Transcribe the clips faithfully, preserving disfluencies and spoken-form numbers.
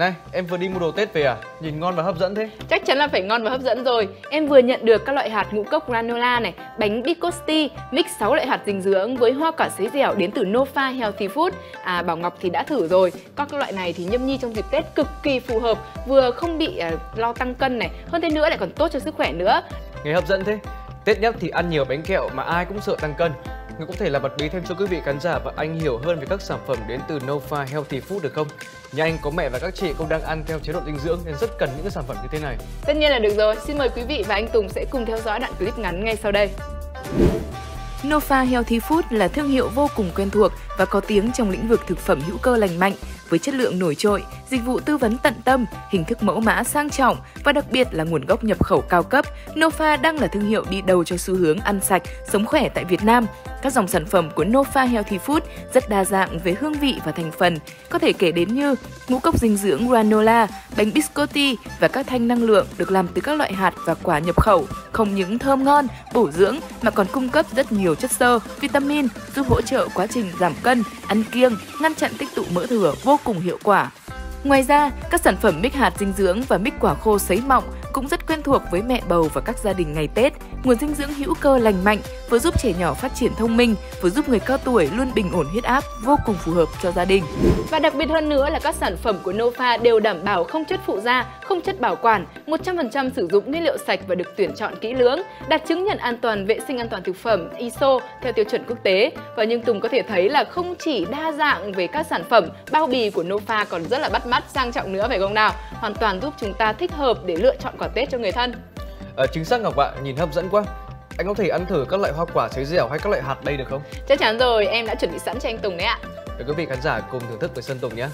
Này, em vừa đi mua đồ Tết về à? Nhìn ngon và hấp dẫn thế. Chắc chắn là phải ngon và hấp dẫn rồi. Em vừa nhận được các loại hạt ngũ cốc granola này, bánh Biscotti, mix sáu loại hạt dinh dưỡng với hoa quả sấy dẻo đến từ Nova Healthy Food. À, Bảo Ngọc thì đã thử rồi. Các loại này thì nhâm nhi trong dịp Tết cực kỳ phù hợp, vừa không bị uh, lo tăng cân này, hơn thế nữa lại còn tốt cho sức khỏe nữa. Nghe hấp dẫn thế. Tết nhất thì ăn nhiều bánh kẹo mà ai cũng sợ tăng cân. Người có thể là bật mí thêm cho quý vị khán giả và anh hiểu hơn về các sản phẩm đến từ Nova Healthy Food được không? Nhà anh có mẹ và các chị cũng đang ăn theo chế độ dinh dưỡng nên rất cần những cái sản phẩm như thế này. Tất nhiên là được rồi. Xin mời quý vị và anh Tùng sẽ cùng theo dõi đoạn clip ngắn ngay sau đây. Nova Healthy Food là thương hiệu vô cùng quen thuộc và có tiếng trong lĩnh vực thực phẩm hữu cơ lành mạnh. Với chất lượng nổi trội, dịch vụ tư vấn tận tâm, hình thức mẫu mã sang trọng và đặc biệt là nguồn gốc nhập khẩu cao cấp, Nova đang là thương hiệu đi đầu cho xu hướng ăn sạch, sống khỏe tại Việt Nam. Các dòng sản phẩm của Nova Healthy Food rất đa dạng về hương vị và thành phần, có thể kể đến như ngũ cốc dinh dưỡng granola, bánh biscotti và các thanh năng lượng được làm từ các loại hạt và quả nhập khẩu, không những thơm ngon, bổ dưỡng mà còn cung cấp rất nhiều chất xơ, vitamin, giúp hỗ trợ quá trình giảm cân, ăn kiêng, ngăn chặn tích tụ mỡ thừa vô cùng hiệu quả. Ngoài ra, các sản phẩm mix hạt dinh dưỡng và mix quả khô sấy mọng cũng rất quen thuộc với mẹ bầu và các gia đình ngày Tết. Nguồn dinh dưỡng hữu cơ lành mạnh, vừa giúp trẻ nhỏ phát triển thông minh, vừa giúp người cao tuổi luôn bình ổn huyết áp, vô cùng phù hợp cho gia đình. Và đặc biệt hơn nữa là các sản phẩm của Nova đều đảm bảo không chất phụ gia, không chất bảo quản, một trăm phần trăm sử dụng nguyên liệu sạch và được tuyển chọn kỹ lưỡng, đạt chứng nhận an toàn vệ sinh an toàn thực phẩm i ét o theo tiêu chuẩn quốc tế. Và nhưng Tùng có thể thấy là không chỉ đa dạng về các sản phẩm, bao bì của Nova còn rất là bắt mắt, sang trọng nữa phải không nào? Hoàn toàn giúp chúng ta thích hợp để lựa chọn quà Tết cho người thân. À, chính xác Ngọc ạ, nhìn hấp dẫn quá. Anh có thể ăn thử các loại hoa quả sấy dẻo hay các loại hạt đây được không? Chắc chắn rồi, em đã chuẩn bị sẵn cho anh Tùng đấy ạ. Để quý vị khán giả cùng thưởng thức với Sơn Tùng nhé.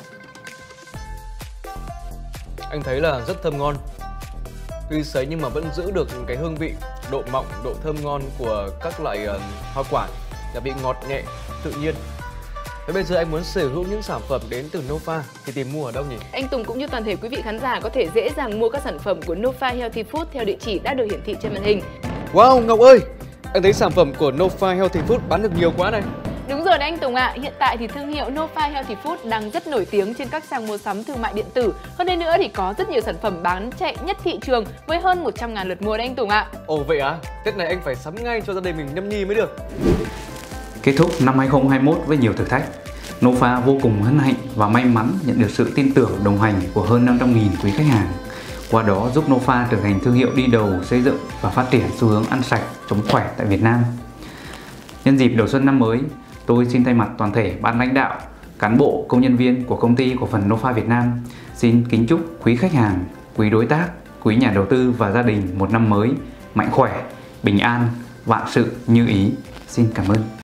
Anh thấy là rất thơm ngon. Tuy sấy nhưng mà vẫn giữ được cái hương vị, độ mọng, độ thơm ngon của các loại uh, hoa quả, là vị ngọt nhẹ, tự nhiên. Và bây giờ anh muốn sở hữu những sản phẩm đến từ Nova thì tìm mua ở đâu nhỉ? Anh Tùng cũng như toàn thể quý vị khán giả có thể dễ dàng mua các sản phẩm của Nova Healthy Food theo địa chỉ đã được hiển thị trên màn hình. Wow, Ngọc ơi! Anh thấy sản phẩm của Nova Healthy Food bán được nhiều quá này. Đúng rồi đấy anh Tùng ạ, à. Hiện tại thì thương hiệu Nova Healthy Food đang rất nổi tiếng trên các sàn mua sắm thương mại điện tử. Hơn thế nữa thì có rất nhiều sản phẩm bán chạy nhất thị trường với hơn một trăm ngàn lượt mua đấy anh Tùng ạ. À. Ồ vậy à? Tết này anh phải sắm ngay cho gia đình mình nhâm nhi mới được. Kết thúc năm hai không hai mốt với nhiều thử thách, Nova vô cùng hân hạnh và may mắn nhận được sự tin tưởng đồng hành của hơn năm trăm nghìn quý khách hàng. Qua đó giúp Nova trở thành thương hiệu đi đầu xây dựng và phát triển xu hướng ăn sạch, sống khỏe tại Việt Nam. Nhân dịp đầu xuân năm mới, tôi xin thay mặt toàn thể ban lãnh đạo, cán bộ, công nhân viên của công ty cổ phần Nova Việt Nam xin kính chúc quý khách hàng, quý đối tác, quý nhà đầu tư và gia đình một năm mới mạnh khỏe, bình an, vạn sự như ý. Xin cảm ơn.